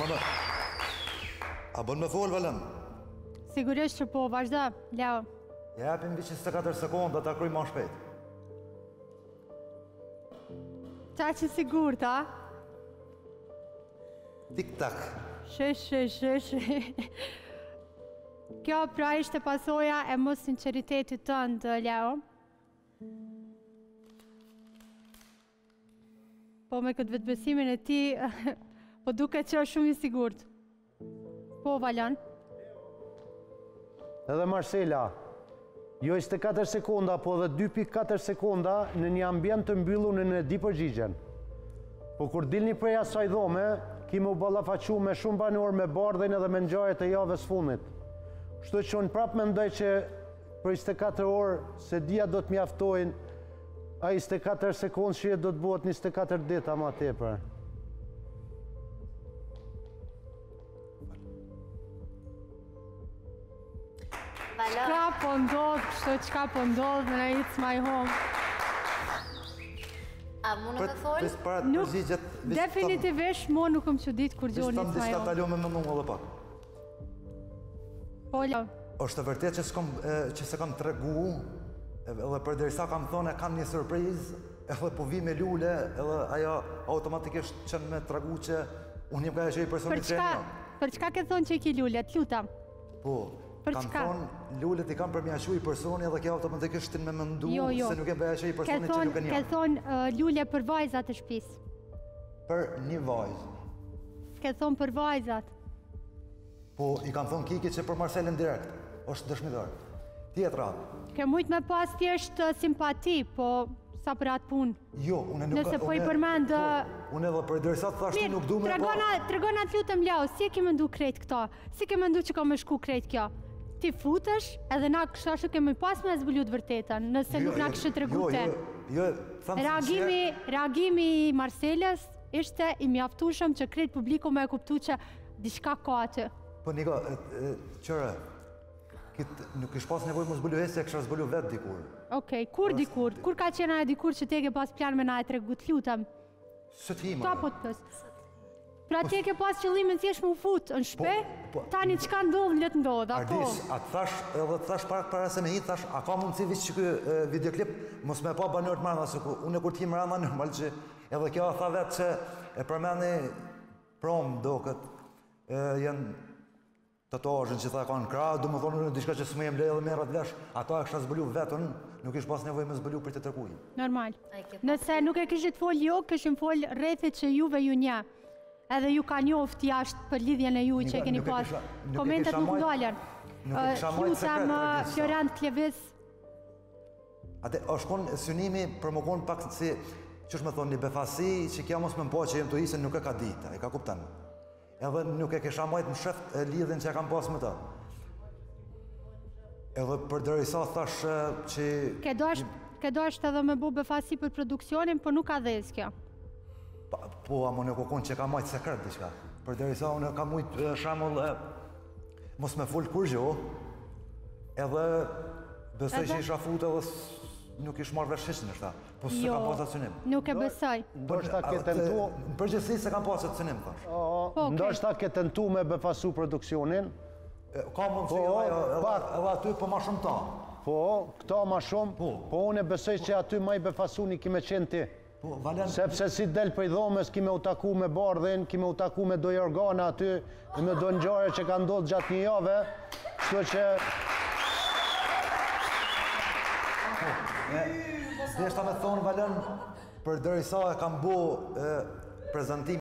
A bën me fol, Valen? Sigurisht që po, vazhdo, Leo. Ja japim 24 sekonda ta kryj ma shpejt. Qa që sigur, ta? Tik-tak. Shesh. Kjo pra ishte pasoja e mos sinceritetit tënd, Leo. Po me këtë vetbesimin e ti, po duke që është shumë i sigurt. Po, Valen. Edhe Marcela, jo 24 sekonda, po dhe 2.4 sekonda në një ambient të mbyllur në di përgjigjen. Po kur dilni prej asaj dhome, kime u ballafaqu me shumë banor me bardhen edhe me ngjarjet e javës fundit. Kështu që unë prapë mendoj që për 24 orë se dia do të mjaftojnë, a 24 sekundë që do të bëhet 24 ditë ama tepër. Qka po ndodh, qka po ndodh në It's My Home? A mundu me folë? Nuk, definitivisht mo nuk më që ditë kur gjohën It's My Diska Home. talo me më mungu edhe pak. Po, Leo. Është të vërtet që se kam tregu, edhe përderisa kam thonë e kam një surprizë, edhe po vi me lule, edhe ajo automatikisht qenë me tregu që unë jem ka e që i personi trenja. Për çka ke thonë që i ki lule, t'lutam? Po, Për kam çka? thonë lullet i kam përmjaqu i personi edhe kjo automatikisht të me mëndu se nuk jem ka e që i Ke personi që nuk e thonë njëm. lule për vajzat e shtëpisë. Për një vajzë. Ke thonë për vajzat. Po, i kam thonë Kiki që për Marcelin direkt, është dëshmidar. Tjetra. Ke mujt me pas thjesht simpati, po sa për atë punë. Jo, unë nuk... Nëse po i përmend... Unë edhe për dërsa të thashtu nuk du me tregona të lutëm Leo, si e ke mendu krejt këta? Si ke mendu që ka me shku krejt kjo? Ti futesh edhe na kështu kemi pas me zbulut vërtetën, nëse nuk na kështë tregu te. Jo, Reagimi i Marceles ishte i mjaftueshëm që krejt publiku me e kuptu që diçka ka aty. Po Niko, qëre, nuk ish pas nevoj më zbulu hesi e kësha zbulu vetë dikur. Okej, kur dikur? Kur ka qena e dikur që te ke pas plan me na e tregu të lutem? Së t'hima. Ta po të pës. Pra ti ke pas qëllimin thjesht më fut në shpe, tani çka ndodh, let ndodh, apo? Ardis, atë thash, edhe të thash para se me hitë, thash, a ka mundësi vishë që kë videoklip, mos me pa banër të marrë, se unë e kur t'him rama normal që edhe kjo tha vetë që e përmeni prom do këtë, janë tatuazhin që tha ka në krah, do më thonë në diçka që s'me jem lejë dhe merë atë vesh, ato e kësha zbulu vetën, nuk ish pas nevoj me zbulu për të tërkuj. Normal. Nëse nuk e kishit fol jo, kishim fol rrethit që juve ju nje. Edhe ju ka njoft jashtë për lidhjen e ju që e keni pas. Komentet nuk ndalen. Lutem Florent Klevis. Ate, është konë synimi për më konë pak si, që është me thonë, një befasi që kja mos me më po që jem të isën nuk e ka dita, e ka kuptan. Edhe nuk e kisha majtë më sheft lidhin që e kam pas më ta. Edhe për dërisa thash që... Ke dosht edhe me bu befasi për produksionin, po nuk ka dhez kjo. Po, amo në kokon që ka majtë sekret diçka. Për dërisa unë ka mujtë shamull mos me full kur gjo, edhe besoj që isha fut edhe nuk ish marrë vesh hiqin është ta. Po se kam pas atë synim. Nuk e besoj. Ndoshta ke tentu... Në përgjithësi se kam pas atë synim, thash. Ndoshta ke tentu me befasu produksionin. Ka mundësi edhe aty po ma shumë ta. Po, këta ma shumë, po unë e besoj që aty ma i befasu një kime qenë ti. Sepse si del për i dhomës, kime u taku me bardhin, kime u taku me doj organa aty, me do njare që ka ndodhë gjatë një jave, kështu që... Dhe shta me thonë, Valen, për dërisa e kam bo prezentim